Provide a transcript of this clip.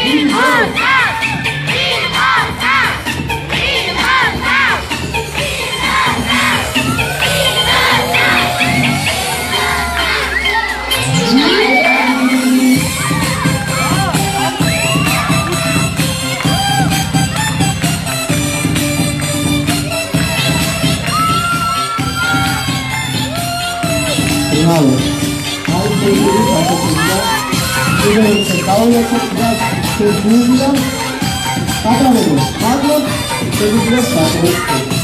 Wow, hal ini satu benda ini sekali sudah terbuka. Apa itu? Apa? Terbuka satu.